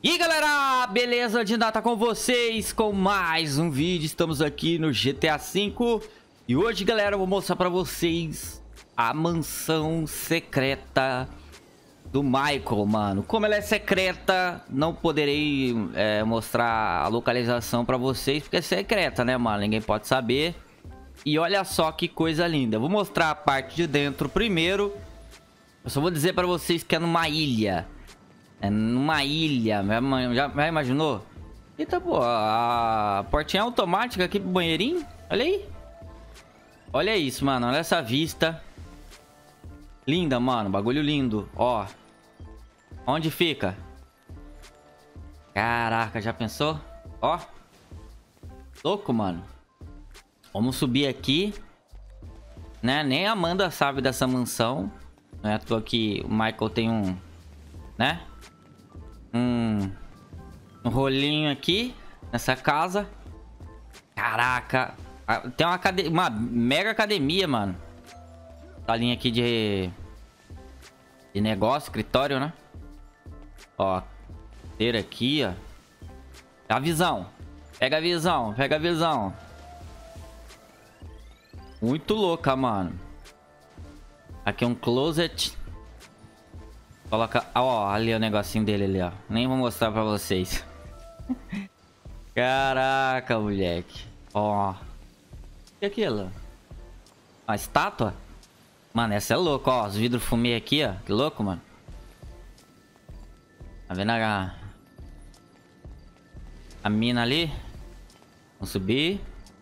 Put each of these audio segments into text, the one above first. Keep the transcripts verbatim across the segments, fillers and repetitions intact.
E aí, galera, beleza? De nada com vocês com mais um vídeo. Estamos aqui no G T A cinco. E hoje, galera, eu vou mostrar pra vocês a mansão secreta do Michael, mano. Como ela é secreta, não poderei é, mostrar a localização pra vocês, porque é secreta, né, mano? Ninguém pode saber. E olha só que coisa linda. Eu vou mostrar a parte de dentro primeiro. Eu só vou dizer pra vocês que é numa ilha. É numa ilha. Já, já imaginou? Eita, pô, a portinha automática aqui pro banheirinho. Olha aí. Olha isso, mano. Olha essa vista. Linda, mano. Bagulho lindo. Ó. Onde fica? Caraca, já pensou? Ó. Louco, mano. Vamos subir aqui. Né? Nem a Amanda sabe dessa mansão. Não é à toa que o Michael tem um... Né? Um... Um rolinho aqui. Nessa casa. Caraca. Tem uma, acad... uma mega academia, mano. Salinha aqui de... De negócio, escritório, né? Ó. Ter aqui, ó. A visão. Pega a visão. Pega a visão. Muito louca, mano. Aqui é um closet. Coloca... Ó, ali o negocinho dele ali, ó. Nem vou mostrar pra vocês. Caraca, moleque. Ó. E aquilo? Uma estátua? Mano, essa é louca, ó. Os vidros fumê aqui, ó. Que louco, mano. Tá vendo a... A mina ali? Vamos subir.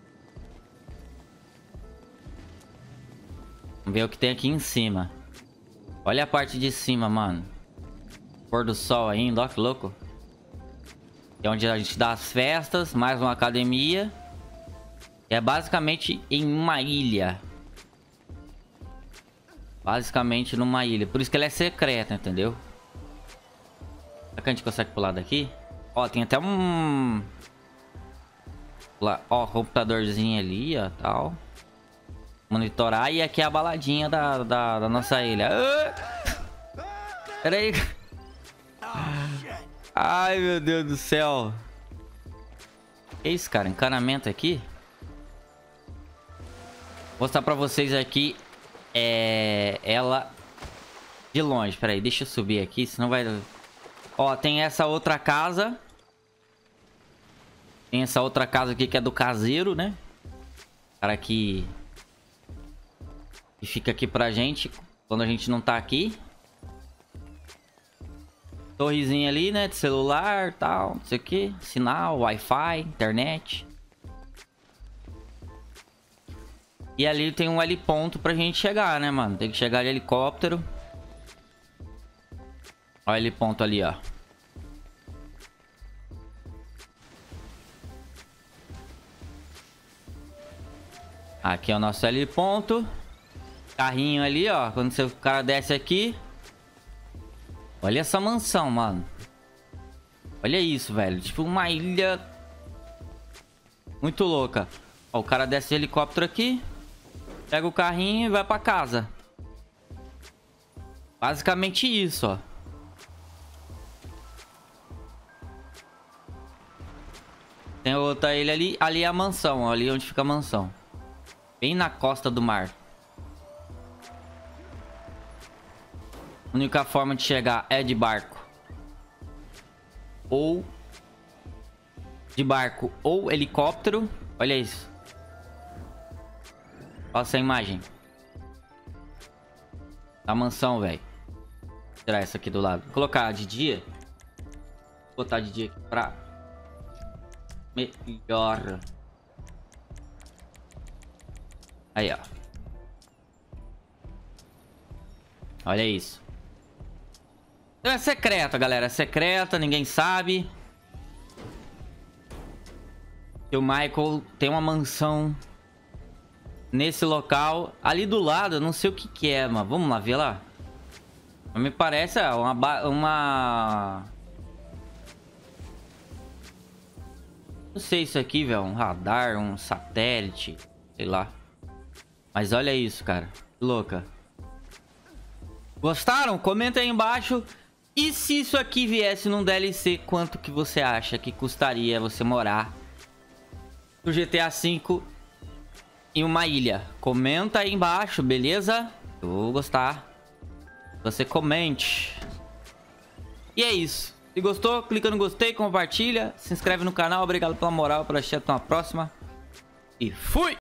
Vamos ver o que tem aqui em cima. Olha a parte de cima, mano. Pôr do sol ainda, ó que louco. É onde a gente dá as festas, mais uma academia. É basicamente em uma ilha. Basicamente numa ilha. Por isso que ela é secreta, entendeu? Será que a gente consegue pular daqui? Ó, tem até um... Ó, computadorzinho ali, ó, tal. Monitorar. E aqui é a baladinha da, da, da nossa ilha. Ah! Pera aí. Ai, meu Deus do céu. Que isso, cara? Encanamento aqui. Vou mostrar pra vocês aqui. É... Ela... De longe. Pera aí, deixa eu subir aqui, senão vai... Ó, tem essa outra casa. Tem essa outra casa aqui que é do caseiro, né? Cara que... Que fica aqui pra gente quando a gente não tá aqui. Torrezinha ali, né? De celular, tal, não sei o que. Sinal, Wi-Fi, internet. E ali tem um heliponto pra gente chegar, né, mano? Tem que chegar de helicóptero. Olha o heliponto ali, ó. Aqui é o nosso heliponto. Carrinho ali, ó. Quando você, o cara desce aqui. Olha essa mansão, mano. Olha isso, velho. Tipo uma ilha muito louca. Ó, o cara desce de helicóptero aqui. Pega o carrinho e vai pra casa. Basicamente isso, ó. Tem outra ilha ali. Ali é a mansão, ó. Ali é onde fica a mansão. Bem na costa do mar. A única forma de chegar é de barco. Ou... De barco ou helicóptero. Olha isso. Olha essa imagem. A mansão, velho. Vou tirar essa aqui do lado. Vou colocar de dia. Vou botar de dia aqui pra... Melhor. Aí, ó. Olha isso. É secreta, galera. É secreta, ninguém sabe. E o Michael tem uma mansão nesse local. Ali do lado, eu não sei o que que é, mas vamos lá ver lá. Me parece uma... uma... Não sei isso aqui, velho. Um radar, um satélite. Sei lá. Mas olha isso, cara. Que louca. Gostaram? Comenta aí embaixo. E se isso aqui viesse num D L C, quanto que você acha que custaria você morar no G T A cinco em uma ilha? Comenta aí embaixo, beleza? Eu vou gostar. Você comente. E é isso. Se gostou, clica no gostei, compartilha, se inscreve no canal. Obrigado pela moral, pela assistir. Até uma próxima. E fui!